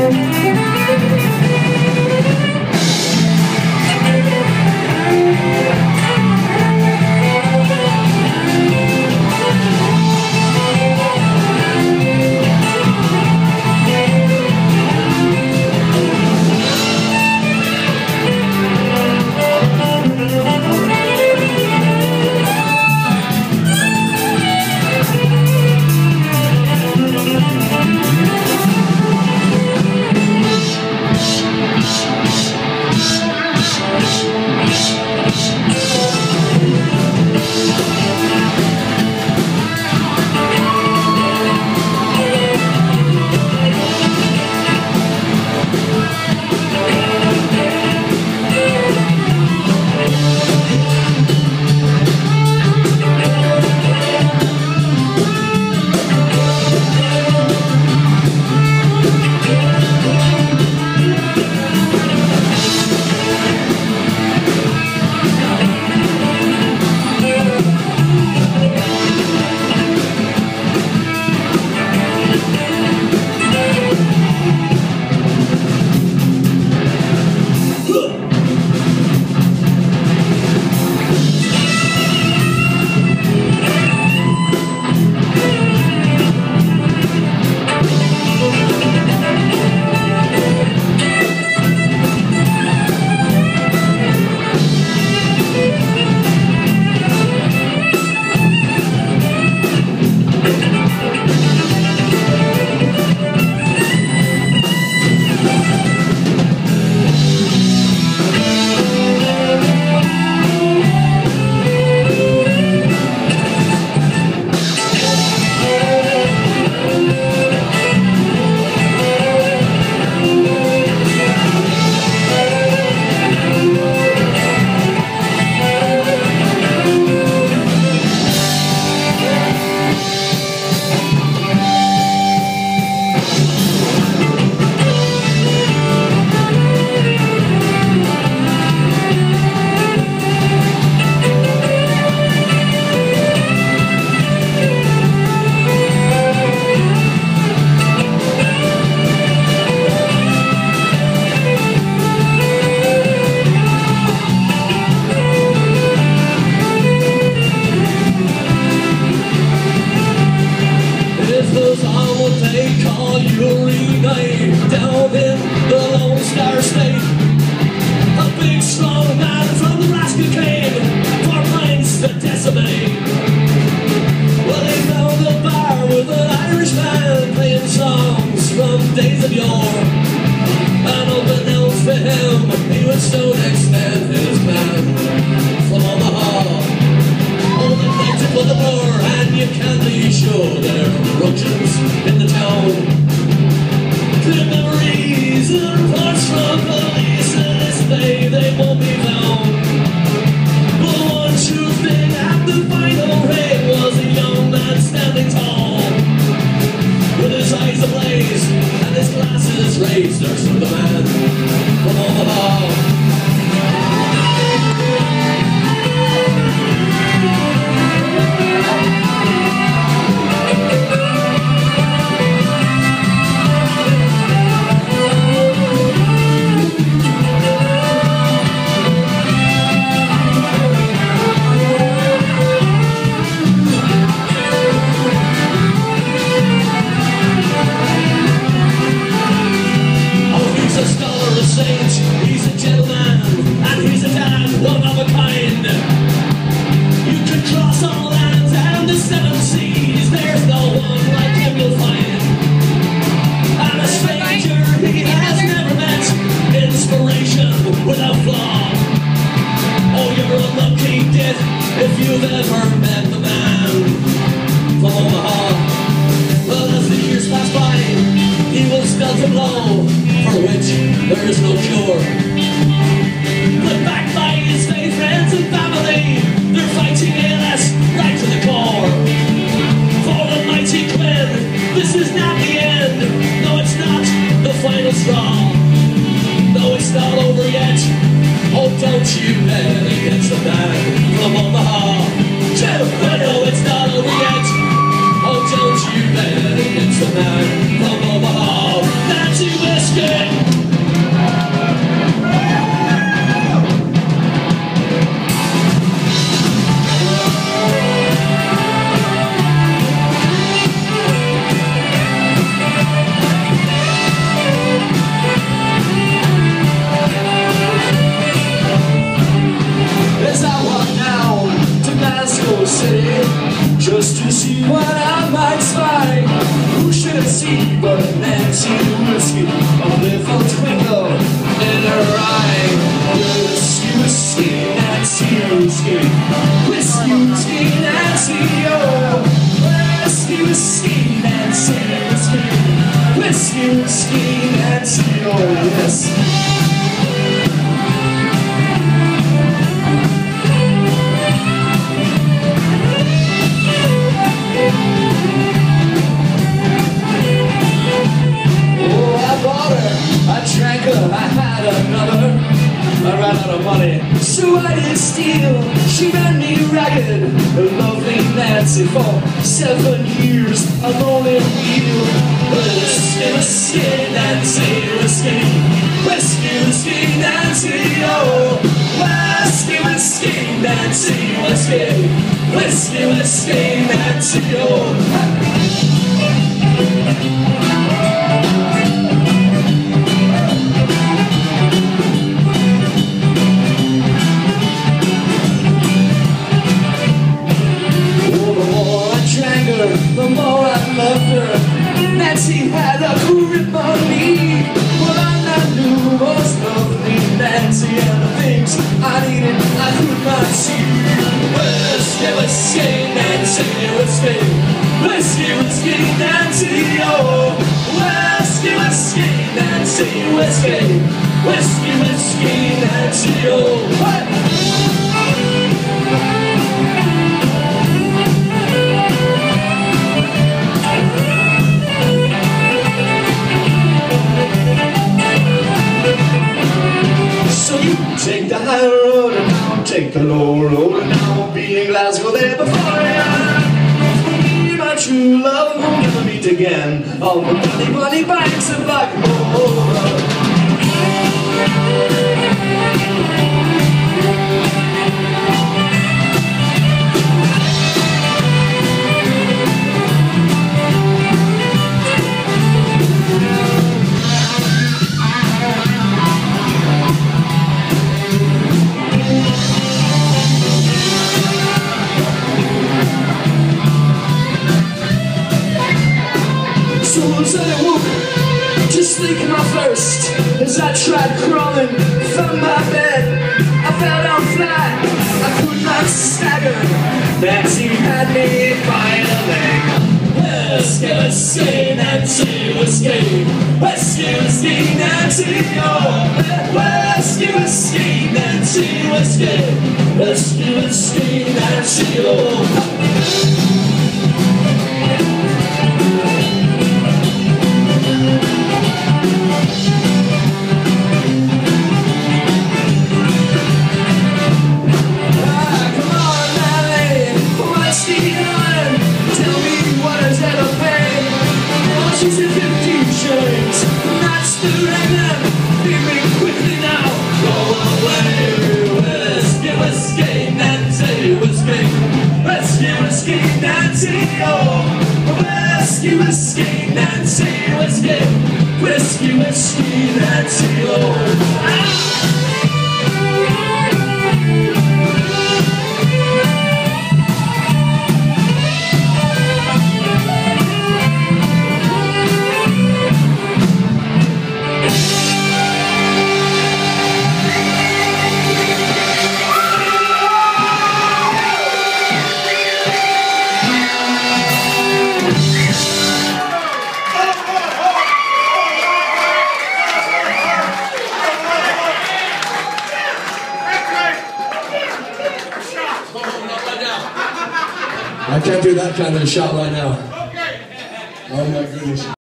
From Omaha, Nancy Whisker. but Nancy whiskey, a little twinkle in her eye. Whiskey, whiskey, Nancy whiskey, whiskey, whiskey, Nancy, oh. Whiskey, whiskey, Nancy whiskey, whiskey, whiskey, Nancy, oh yes. I had another, I ran out of money, so I did steal. She ran me ragged, a lovely Nancy, for 7 years I've only wheel. Whiskey, whiskey, Nancy, whiskey, whiskey, whiskey, Nancy, oh. Whiskey, whiskey, Nancy, whiskey, whiskey, whiskey, Nancy, oh. The more I loved her, Nancy had a grip on me. What I not knew was lovely Nancy, and the things I needed I could not see. Whiskey, whiskey, Nancy, whiskey, whiskey, whiskey, Nancy, oh. Whiskey, whiskey, Nancy, whiskey, whiskey, whiskey, Nancy, oh. Hey! Take the high road and now take the low road, and now I'll be in Glasgow there before you. For me, my true love will never meet again on the bunny bunny banks of Blackmore. So I woke, just thinking my first, as I tried crawling from my bed. I fell down flat, I could not stagger. Nancy had me by the leg. Whiskey, whiskey, Nancy, whiskey, whiskey, whiskey, Nancy, oh. Whiskey, whiskey, Nancy, whiskey, whiskey, whiskey, Nancy, oh. She's at 15 shillings, and that's the reckoning. Leave me quickly now, go away. Whiskey, whiskey, Nancy, whiskey, whiskey, whiskey, Nancy, oh. Whiskey, whiskey, Nancy, whiskey, whiskey, whiskey, Nancy, oh. I can't do that kind of a shot right now. Oh my goodness.